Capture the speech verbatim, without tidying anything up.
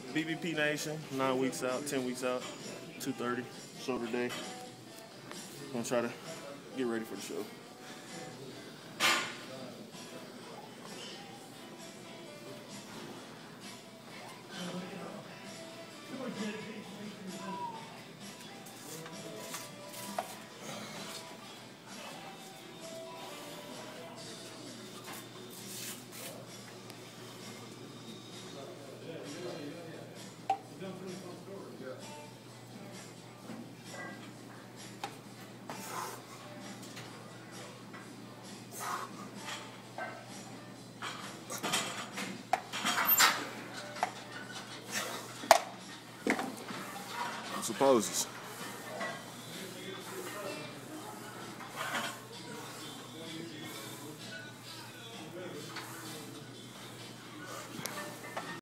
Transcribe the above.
B B P Nation, nine weeks out, ten weeks out, two thirty, shoulder day. Gonna try to get ready for the show. Supposes.